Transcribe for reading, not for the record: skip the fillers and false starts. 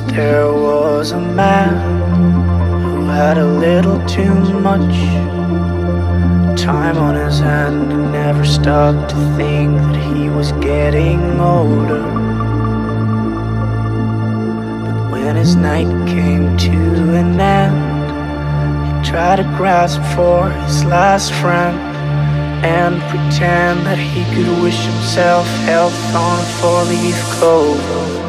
There was a man who had a little too much time on his hand and never stopped to think that he was getting older. But when his night came to an end, he tried to grasp for his last friend and pretend that he could wish himself health on a four-leaf clover.